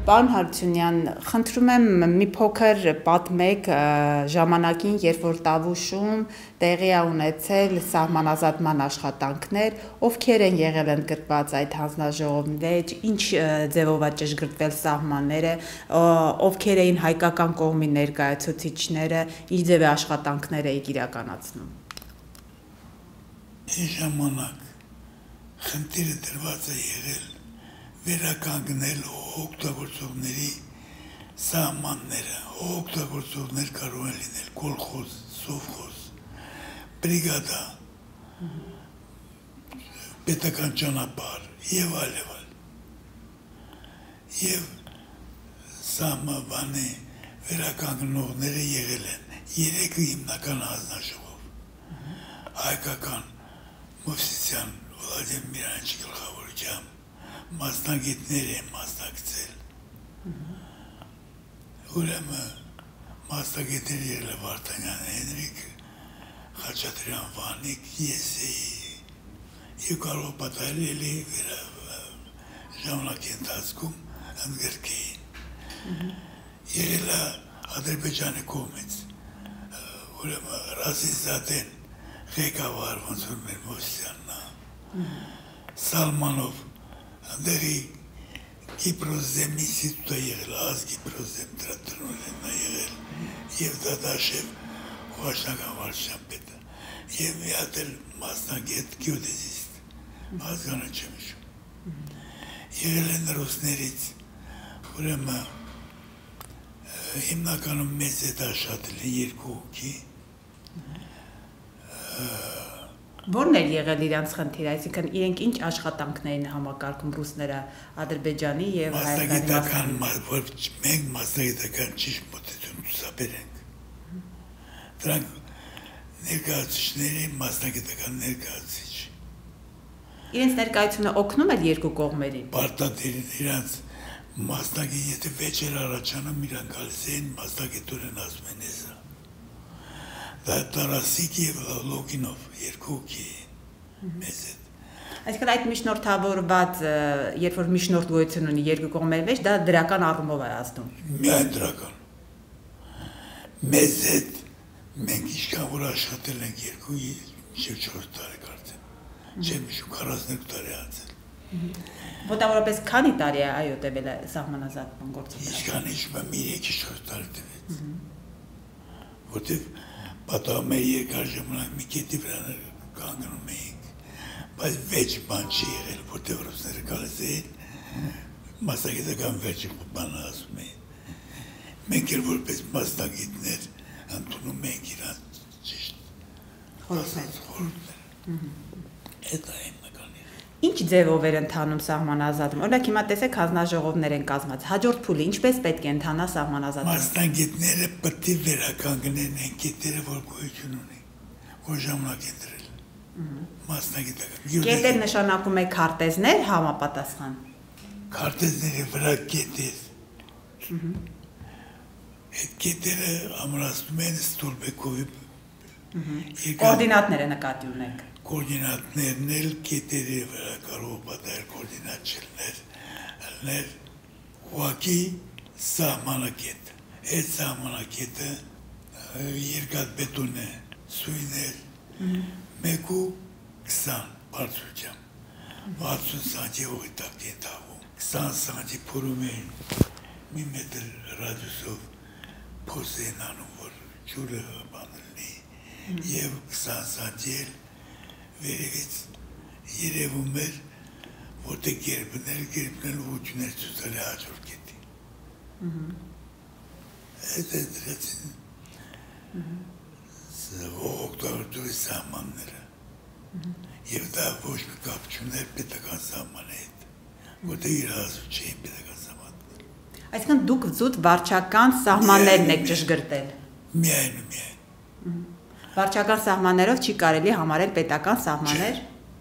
Պարոն Հարությունյան, խնդրում եմ մի փոքր պատմեք ժամանակին, երբ որ Տավուշում տեղի է ունեցել սահմանազատման աշխատանքներ, ովքեր են եղել ընդգրկված այդ հանձնաժողովի մեջ, ինչ ձևով է ճշգրտվել սահմանները, ովքեր էին հայկական կողմի ներկայացուցիչները, ինչ ձև է աշխատանքներ եք իրականացնում։ Այն ժամանակ խնդիրը դրված է եղել վերականգնել օգտագործողների սահմանները, օգտագործողներ կարող են լինել կոլխոզ, սովխոզ, բրիգադա, պետական ճանապարհ եւ այլ։ Եվ սահմանի վերականգնողները եղել են 3 հիմնական հանձնաժողով, հայկական Մովսիսյան Վլադիմիր Միրանյանի գլխավորությամբ մասնագետներ են մասնակցել։ Ուրեմն մասնագետներ եղել Վարդանյան Հենրիկ, Խաչատրյան Վանիկ, Եսեի եւ կարող պատահել ժամանակի ընթացքում ընդգրկեին։ Եղել է Ադրբեջանի կողմից, ուրեմն Ռազիզադեն ղեկավար ոնց որ մեր Մովսիսյանն է, Սալմանով Անդերի Կիպրոզեմ ինստիտուտը եղել, Կիպրոզեմ դրա տնօրենն է եղել, եւ Դադաշև խորհրդական վարչության պետը, եւ մի հատ էլ մասնագետ գեոդեզիստ, ազգանը չեմ հիշում։ Եղել են ռուսներից, ուրեմն հիմնականում մեծ հետ աշխատել են 2 հոգի, Որն էր եղել իրանց խնդիրը, այսինքն իրենք ինչ աշխատանքներ են համակարգում ռուսները Ադրբեջանի եւ Հայաստանի մենք մասնագիտական ճիշտ մոտեցում ցուցաբերենք։ Դրանք ներկայացուցիչների մասնագիտական ներկայացուցիչ։ Իրենց ներկայությունը օգնում էր երկու կողմերին։ Պարտադիր իրանց մասնագետ, եթե վեճեր առաջանում իրանք գալիս են մասնագետորեն ասում են էսա։ Դա Տարասիկ եւ Լոգինով 2 հոգի մեզ հետ։ Այսինքն այդ միջնորդավորված, երբ որ միջնորդ գոյություն ունի երկու կողմերի մեջ, դա դրական առումով է ազդում։ Միայն դրական։ Մեզ հետ մենք ինչքան որ աշխատել ենք 2-4 տարի կարծեմ։ Չեմ հիշում 42 տարի անցել։ Մոտավորապես քանի տարի է այո տևել է սահմանազատման գործընթացը։ Ինչքան հիշում եմ 3-4 տարի տևեց։ Որտեւ պատահում է երկար ժամանակ մի կետի վրա կանգնում էինք, բայց վեճ բան չի եղել, որտեղ ռուսները գալիս էին, մասնագիտական վեճ բան ասում էին։ Մենք էլ որպես մասնագետներ ընդունում ենք իրանց ճիշտ խորհուրդները։ Դա հիմնական է։ Ինչ ձևով էր ընթանում սահմանազատումը։ Օրինակ հիմա տեսեք հանձնաժողովներ են կազմած։ Հաջորդ փուլը ինչպես պետք է ընթանա սահմանազատումը։ Մասնագետները պետք է վերականգնեն այն կետերը, որ գոյություն ունի, որ ժամանակ են դրել։ Մասնագիտական։ Կետեր նշանակում է քարտեզներ համապատասխան։ Քարտեզների վրա կետեր։ Այդ կետերը ամրացնում են Ստորբեկովի Կոորդինատները նկատի ունենք։ Կոորդինատներն էլ կետերի վրա կարող պատահել կոորդինատ չլներ, ուղղակի սահմանակետ։ Այդ սահմանակետը երկաթբետոն է, սույներ, 1.20 բարձրությամբ, 60 սանտիվի տակ է տաղում, 20 սանտի փորում էին մի մետր ռադիուսով փոս են անում, որ ջուրը բանալնի, և 20 սանտի էլ վերևից երևում էր, որտեղ գերբնել ուղղություններ ցուցել է հաջորդ կետի։ Այդ է դրեցին օգտագործողի սահմանները։ Եվ դա ոչ մի կապ չուներ պետական սահմանի հետ, որտեղ իրազու չէին պետական սահմանները։ Այսինքն դուք զուտ վարչական սահմաններն եք ճշգրտել։ Միայն ու միայն։ Վարչական սահմաններով չի կարելի համարել պետական սահմաններ։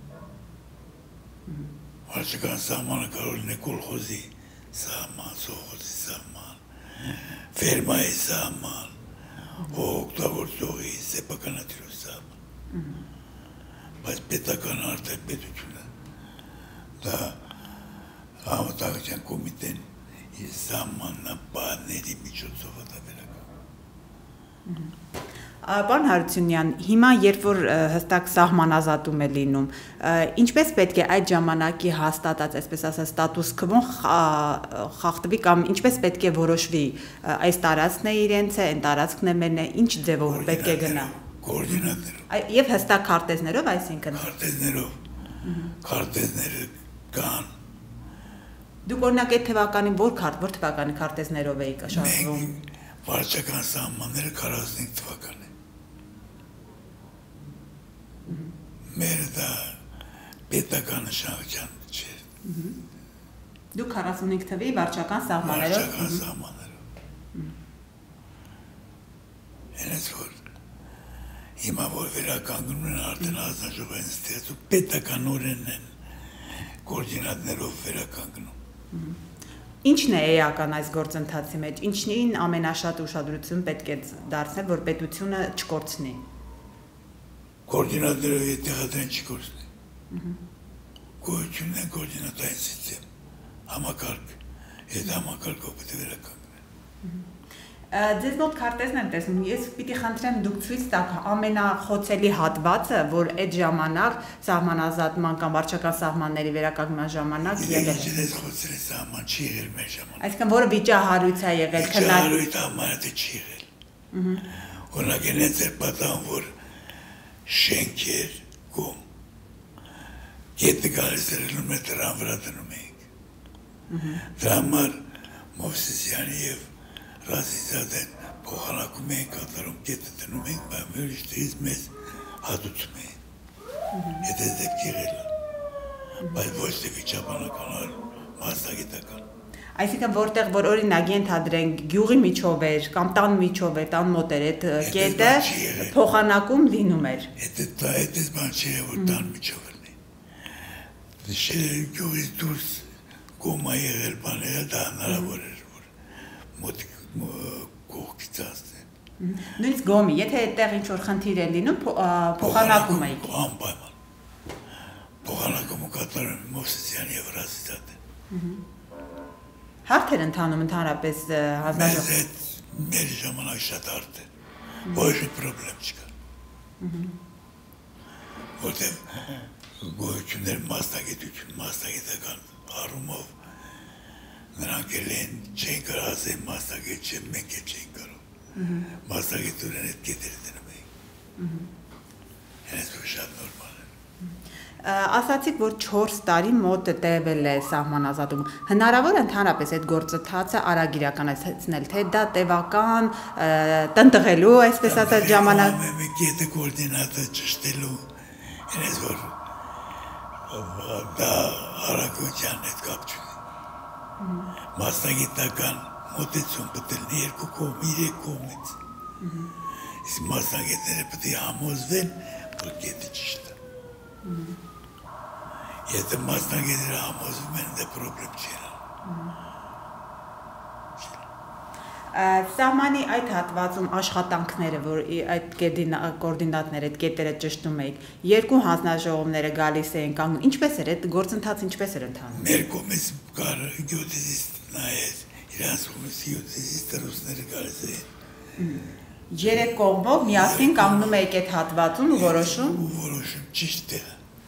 Վարչական սահմանը կարող լինի կոլխոզի սահման, սովխոզի սահման, ֆերմայի սահման, օգտագործողի սեփականատիրոջ սահման։ Բայց պետական արտահայտությունը դա Անվտանգության կոմիտեն իր սահմանապահների միջոցով դա վերականգնում։ Պարոն Հարությունյան, հիմա երբ որ հստակ սահմանազատում է լինում, ինչպես պետք է այդ ժամանակի հաստատած, այսպես ասած, ստատուս քվոն խախտվի կամ ինչպես պետք է որոշվի այս տարածքն է իրենց է, այն տարածքն է մերն է, ինչ ձևով պետք է գնա։ Կոորդինատներով։ Եվ հստակ քարտեզներով, այսինքն։ Քարտեզները կան։ Դուք օրինակ այդ թվականին որ թվականի քարտեզներով էիք աշխատում։ Վարչական սահմանները 45 թվական է։ Մեր դա պետական նշանակության չէ։ Դուք 45 թվի վարչական սահմաններով։ Վարչական սահմաններով։ Հենց որ հիմա որ վերականգնում են արդեն հանձնաժողովային ստեղծում պետական օրենն են կոորդինատներով վերականգնում։ Ինչն է էական այս գործընթացի մեջ, ինչին ամենաշատ ուշադրություն պետք է դարձնել, որ պետությունը չկորցնի։ Կոորդինատներով տեղադրեն չի կորցնի։ Գոյությունն է կոորդինատային սիստեմ, համակարգ, այդ համակարգով պետք է վերականգնեն։ Ձեզ մոտ քարտեզն եմ տեսնում, ես պիտի խնդրեմ դուք ցույց տաք ամենախոցելի հատվածը, որ այդ ժամանակ սահմանազատման կամ վարչական սահմանների վերականգնման ժամանակ եղել է։ Ես խոցելի սահման չի եղել մեր ժամանակ։ Այսինքն որը վիճահարույց է եղել, վիճահարույց համարը չի եղել։ Օրինակ այնց էր պատահում, որ շենքեր գում գետը գալիս էր լում է դրան վրա դնում էինք։ Դրա համար Մովսեսյանի և Ռազիզադեն փոխանակում էին կատարում գետը դնում էինք, բայց ուրիշներից մեզ հատուցում էին։ Եթե դեպք եղել է, բայց ոչ թե վիճաբանական, այլ մասնագիտական։ Այսինքն որտեղ որ օրինակ ենթադրենք գյուղի միջով էր կամ տան միջով էր, տան մոտ էր այդ կետը փոխանակում լինում էր։ Այդպես բան չի եղել, որ տան միջով լինի։ Գյուղից դուրս գոմա եղել բան եղել, դա հնարավոր էր, որ մոտ կողքից ասնեն։ Նույնիսկ գոմի, եթե այդտեղ ինչ-որ խնդիր է լինում, փոխանակում եք։ Անպայման։ Փոխանակումը կատարում է Մովսեսյանի և Ռազիզադեն։ Հարթ էր ընթանում ընդհանրապես հանձնաժողով։ Մեզ հետ մեր ժամանակ շատ հարթ է, ոչ մի պրոբլեմ չկա։ Որտև գոյություններ մասնագիտական առումով նրանք էլ են չեն կարող ասեն մասնագետ չեն, մենք էլ չեն կարող։ Մասնագետորեն այդ կետերը դնում էինք։ Հենց որ շատ նորմալ է։ Ասացիք, որ 4 տարի մոտ տևել է սահմանազատումը։ Հնարավոր է ընդհանրապես այդ գործընթացը արագ իրականացնել, թե դա տևական, տնտղելու, այսպես ասած ժամանակ։ Գետը կոորդինատը ճշտելու, հենց որ դա արագության հետ կապ չունի։ Մասնագիտական մոտեցում պետք է լինի երկու կողմ, երեք կողմից։ Իսկ մասնագետները պետք է համոզվեն, որ գետը ճիշտ է։ Եթե մասնագետները համոզվում են, դա պրոբլեմ չի եղել։ Սահմանի այդ հատվածում աշխատանքները, որ այդ կոորդինատները, այդ կետերը ճշտում էիք, երկու հանձնաժողովները գալիս էին կանգնում, ինչպես էր այդ գործընթացը ինչպես էր ընթանում։ Մեր կողմից կար գյուտիզիստ նայեց, իրանց կողմից գյուտիզիստ ռուսները գալիս էին։ Երեք կողմով միասին կանգնում էիք այդ հատվածում ու որոշում։ Որոշում ճիշտ է։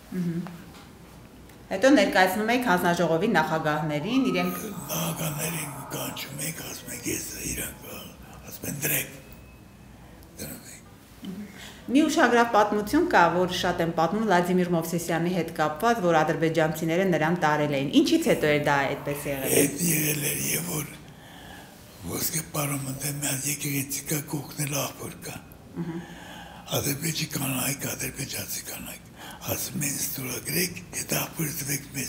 Հետո ներկայացնում եք հանձնաժողովի նախագահներին, իրենք նախագահներին կանչում եք, ասում եք ես իրանք, ասում են դրեք, դնում եք։ Մի ուշագրավ պատմություն կա, որ շատ եմ պատմում Վլադիմիր Մովսեսյանի հետ կապված, որ ադրբեջանցիները նրան տարել էին։ Ինչից հետո էր դա այդպես եղել։ Այդ եղել էր, և որ ոսկե պարում ընդեմ մի հատ եկեղեցիկա կողքնել աղբոր կա։ Ադրբեջի կանայք, ադրբեջանցի կանայք, ասում են ստորագրեք, այդ աղբորը տվեք մեզ։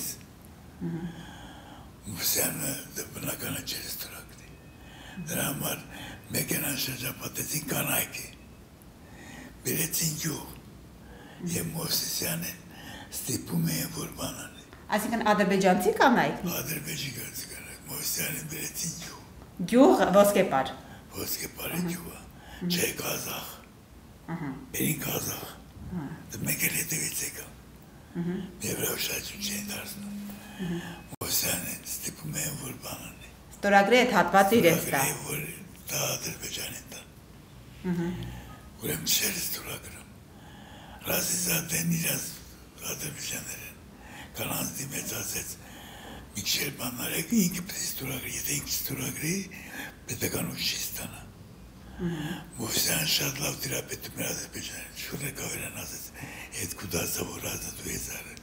Մովսյանը բնականը չէր ստորագրի։ Դրա համար մեքենան շրջապատեցին կանայքի, բերեցին գյուղ, և Մովսեսյանին ստիպում էին, որ բան անի։ Այսինքն ադրբեջանցի կանայք։ Ադրբեջի կանայք, Մովսյանին բերեցին գյուղ։ Գյուղ ոսկեպար։ Ոսկեպարի գյուղը, չէ կազախ, բերին կազախ, մենք էլ հետևից եկա, և վրա շատ չեն դարձնում, Մովսյանին ստիպում էին, որ բան անի։ Ստորագրի այդ հատվածը իրենց տա։ Դա Ադրբեջանին տա։ Ուրեմն չեր ստորագրում։ Ռազիզադեն իրաց ադրբեջաներեն կանանց դիմեց ասեց մի քիչ բանարեք ինքը պետք է ստորագրի, եթե ինքը ստորագրի պետական ուժ չի ստանա։ Մովսյան շատ լավ տիրապետում էր Ադրբեջանին, շուտ եկավ իրան ասեց այդ կուդասը որ ազատու ես արել։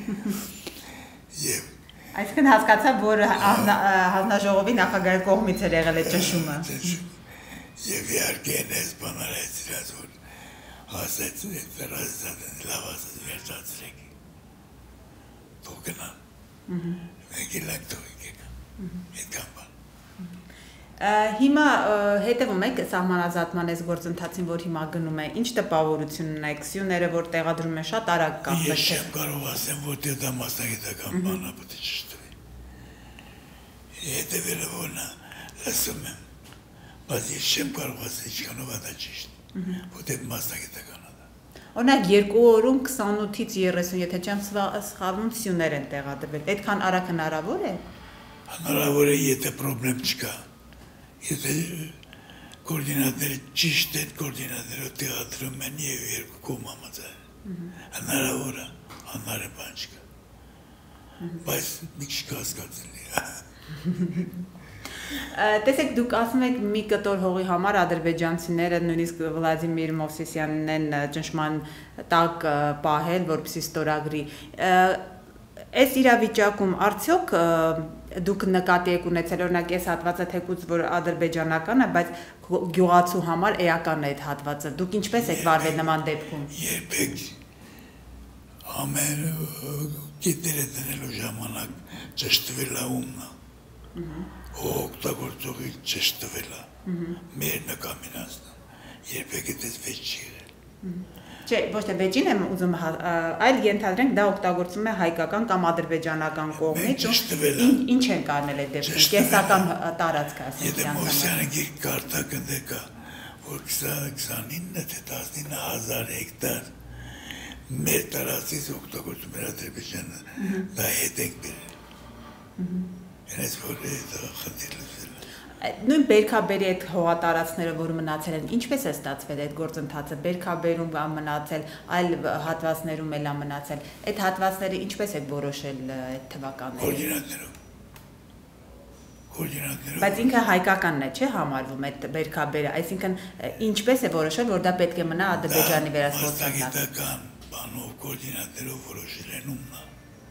Եվ Այսինքն հասկացա, որ հանձնաժողովի նախագահի կողմից էր եղել այդ ճնշումը։ Եվ իհարկե այս բանարեց իրաց որ ասեց այդ Ռազիզադեն լավ ասեց վերջացրեք։ Թող գնան։ Մեկ իլակ թող եկան։ Այդքան բան։ Հիմա հետևում եք սահմանազատման այս գործընթացին, որ հիմա գնում է, ինչ տպավորություն ունեք, սյուները, որ տեղադրում են շատ արագ կապ։ Ես չեմ կարող ասեմ, որ դա մասնագիտական բան է, պետք է չտվի։ Հետևելը որն է, լսում եմ, բայց ես չեմ կարող ասել ինչքանով է դա ճիշտ, որտեղ մասնագիտական է դա։ Օրինակ 2 օրում 28-ից 30, եթե չեմ սխալվում, սյուներ են տեղադրվել, այդքան արագ հնարավոր է։ Հնարավոր է, եթե պրոբլեմ չկա։ Եթե կոորդինատները ճիշտ են, կոորդինատները տեղադրում են և երկու կողմ համաձայն։ Հնարավոր է, անհնարին բան չկա։ Բայց մի քիչ կասկածելի է։ Տեսեք, դուք ասում եք մի կտոր հողի համար ադրբեջանցիները նույնիսկ Վլադիմիր Մովսիսյանն են ճնշման տակ պահել, որպեսզի ստորագրի։ Այս իրավիճակում արդյոք դուք նկատի եք ունեցել, օրինակ այս հատվածը թեկուզ որ ադրբեջանական է, բայց գյուղացու համար էական է այդ հատվածը։ Դուք ինչպես եք վարվել նման դեպքում։ Երբեք ամեն գիտերը դնելու ժամանակ ճշտվել է ումն է։ Օգտագործողի ճշտվել է։ Մեր նկամինացն երբեք այդպես վեճ չի եղել։ Չէ, ոչ թե վեճին եմ ուզում, այլ ենթադրենք դա օգտագործում է հայկական կամ ադրբեջանական կողմից, ինչ են կանել այդ դեպքում, կեսական տարածք ասենք։ Եթե Մովսյանը գիրք կարդակ ընդեկա, որ 29 թե 19,000 հեկտար մեր տարածից օգտագործում էր Ադրբեջանը, դա հետ ենք բերել։ Հենց որ դա խնդիր լուծել է։ Նույն բերքաբերի այդ հողատարածքները, որ մնացել են, ինչպես է ստացվել այդ գործընթացը, բերքաբերում կա մնացել, այլ հատվածներում էլ է մնացել, այդ հատվածները ինչպես եք որոշել այդ թվականները։ Կոորդինատներով։ Բայց ինքը հայկականն է, չէ՞ համարվում այդ բերքաբերը, այսինքն ինչպես է որոշել, որ դա պետք է մնա Ադրբեջանի վերահսկողության տակ։ Մասնագիտական բանով կոորդինատներով որոշել են ումնա։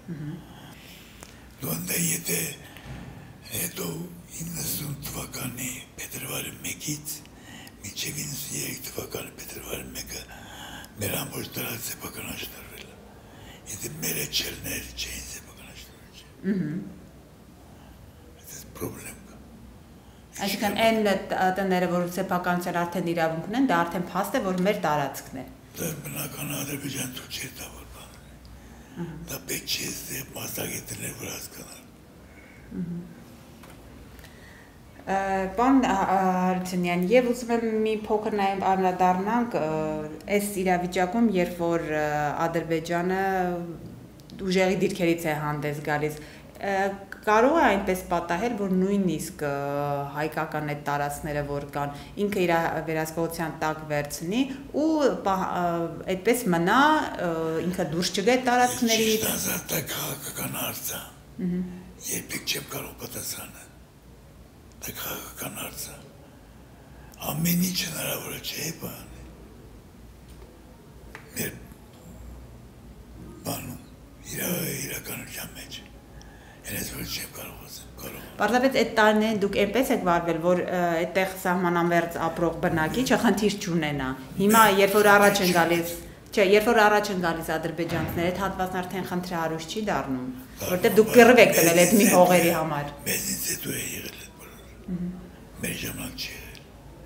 Դու եթե հետո 90 թվականի փետրվարի 1-ից մինչև 93 թվականի փետրվարի 1-ը մեր ամբողջ տարածքը սեփականաշնորհվել է։ Եթե մեր չելներ չէին սեփականաշնորհել։ Դա պրոբլեմ կա։ Այսինքն այն տները, որ սեփականության արդեն իրավունք ունեն, դա արդեն փաստ է, որ մեր տարածքն է։ Դա բնական Ադրբեջան ցույց է տալու բան։ Դա պետք չէ մասնագետներ որ հասկանան։ Պարոն Հարությունյան, եւ ուզում եմ մի փոքր նաեւ անդրադառնանք այս իրավիճակում, երբ որ Ադրբեջանը ուժեղի դիրքերից է հանդես գալիս, կարող է այնպես պատահել, որ նույնիսկ հայկական այդ տարածքները, որ կան, ինքը իր վերահսկողության տակ վերցնի ու այդպես մնա, ինքը դուրս չգա այդ տարածքներից։ Դա քաղաքական հարց է։ Երբեք չեմ կարող պատասխանել։ Դա քաղաքական հարց է։ Ամեն ինչ հնարավոր չէ բան։ Մեր բանում իրականության մեջ։ Հենց որ չեմ կարող ասեմ, կարող։ Պարզապես այդ տարիներին դուք այնպես եք վարվել, որ այդտեղ սահմանամերձ ապրող բնակիչը խնդիր չունենա։ Հիմա երբ որ առաջ են գալիս, չէ, երբ որ առաջ են գալիս ադրբեջանցիները, այդ հատվածն արդեն խնդրահարույց չի դառնում, որտեղ դուք կռվ եք տվել այդ մի հողերի համար։ Մեզից հետո է եղել այդ բոլորը։ Մեր ժամանակ չի եղել։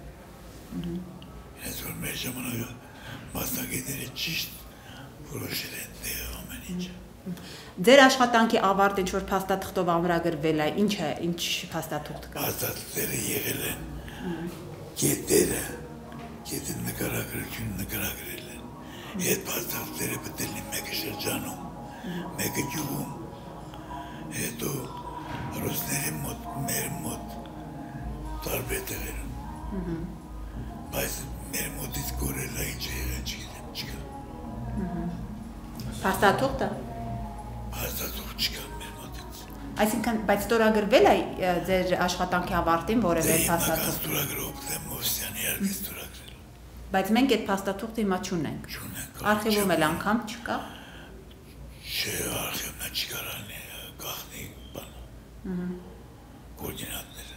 Հենց որ մեր ժամանակը մասնագետները ճիշտ որոշել են տեղը ամեն ինչը։ Ձեր աշխատանքի ավարտ ինչ-որ փաստաթղթով ամրագրվել է, ինչ փաստաթուղթ կա։ Փաստաթղթերը եղել են կետերը, կետը նկարագրել են։ Այդ փաստաթղթերը պետք է մեկը շրջանում, մեկը գյուղում, հետո ռուսների մոտ, մեր մոտ տարբեր տեղերում։ Բայց մեր մոտից կորելա ինչ եղան չգիտեմ, չկա։ Փաստաթուղթը։ Փաստաթուղթ չկա մեր մոտից։ Այսինքն, բայց ստորագրվել է ձեր աշխատանքի ավարտին որևէ փաստաթուղթ։ Ստորագրել օգտեմ Մովսյանի իհարկե ստորագրել։ Բայց մենք այդ փաստաթուղթը հիմա չունենք։ Չունենք։ Արխիվում էլ անգամ չկա։ Չէ, արխիվն չկարան գախնի բան։ Կոորդինատները։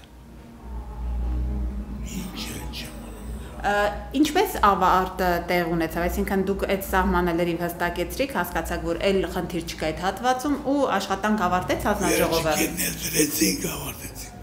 Ինչ չեմ Ինչպես ավարտը տեղ ունեցավ, այսինքն դուք այդ սահմանը լրիվ հստակեցրիք, հասկացաք, որ այլ խնդիր չկա այդ հատվածում ու աշխատանք ավարտեց հանձնաժողովը։ Ներդրեցինք, ավարտեցինք։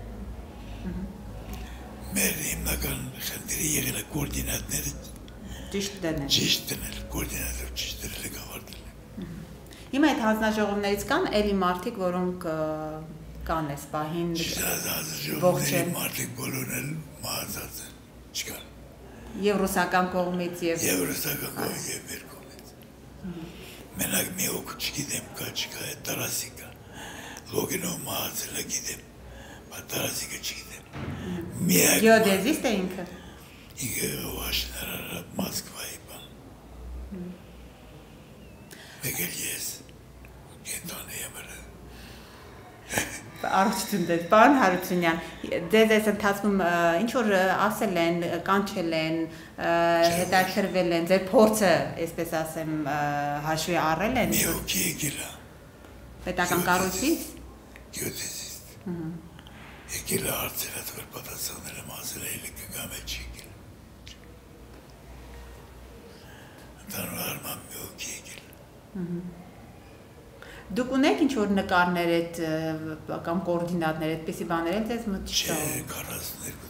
Մեր հիմնական խնդիրը եղել է կոորդինատները Ճիշտ դնել։ ճիշտ դնել, կոորդինատор ճիշտ դնել եք ավարտել։ Հիմա այդ հանձնաժողովներից կան էլի մարդիկ, որոնք կան այս պահին ողջ մարդիկ բոլորն էլ մահացած են, չկան։ Եվ ռուսական կողմից եւ ռուսական կողմից եւ մեր կողմից։ Մենակ մի օգուտ չգիտեմ կա չկա է Տարասիկա։ Լոգինով մահացել է գիտեմ, բայց Տարասիկը չգիտեմ։ Միակ գեոդեզիստ է ինքը։ Ինքը Վաշնարը Մոսկվայի բան։ Եկել ես կենտանի եմ Առողջություն դες, պարոն Հարությունյան, ձեզ այս ընթացքում ինչ որ ասել են, կանչել են, հետաքրվել են, ձեր փորձը, այսպես ասեմ, հաշվի առել են։ Մի հոգի եկել է։ Պետական կառույցից։ Գյուտեսիստ։ Եկել է հարցեր ատվեր պատասխանել եմ ասել է կգամ է չի եկել։ Ընդանուր արման մի հոգի եկել։ Դուք ունեք ինչ որ նկարներ այդ կամ կոորդինատներ, այդպիսի բաներ են ձեզ մոտ չկա։ Չէ, 42